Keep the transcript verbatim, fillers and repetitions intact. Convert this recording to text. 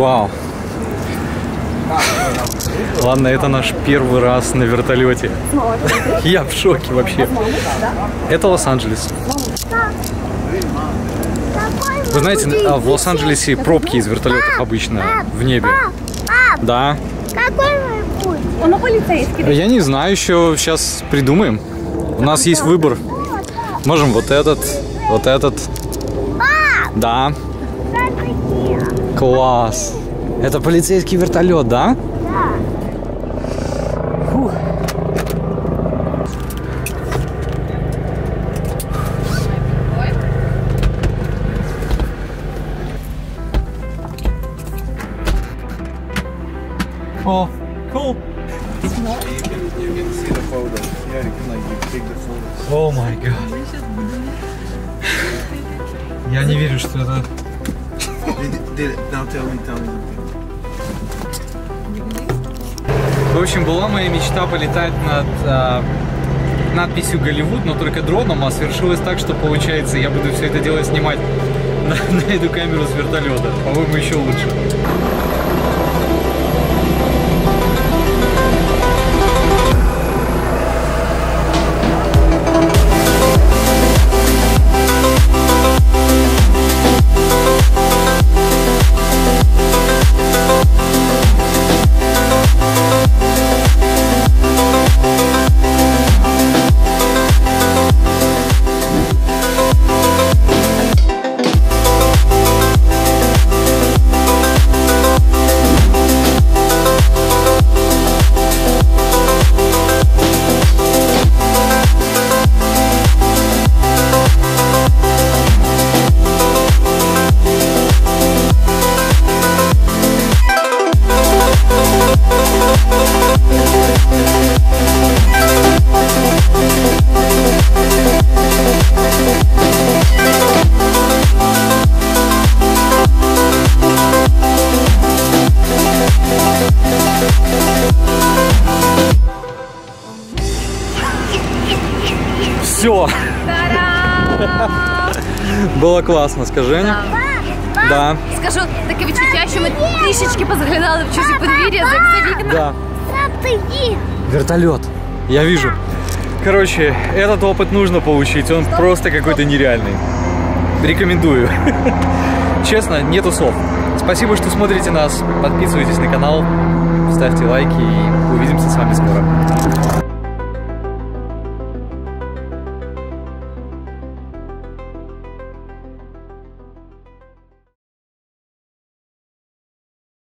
Вау. Ладно, это наш первый раз на вертолете. Я в шоке вообще. Это Лос-Анджелес. Вы знаете, в Лос-Анджелесе пробки из вертолетов обычно в небе. Да. Какой путь? Он полицейский. Я не знаю, еще сейчас придумаем. У нас есть выбор. Можем вот этот, вот этот. Да. Класс. Это полицейский вертолет, да? Да. Фух. О, cool. О май гад. Я не верю, что это... В общем, была моя мечта полетать над а, надписью «Голливуд», но только дроном, а свершилось так, что получается, я буду все это дело снимать на, на эту камеру с вертолета. По-моему, еще лучше. Все. Було класно, скажи. Да. Да. Скажу, таке відчуття, що ми трішечки позаглядали в чужі подвір'я за вікна. Да. Вертолет. Я вижу. Короче, этот опыт нужно получить. Он Стоп. просто какой-то нереальный. Рекомендую. Честно, нету слов. Спасибо, что смотрите нас. Подписывайтесь на канал, ставьте лайки и увидимся с вами скоро.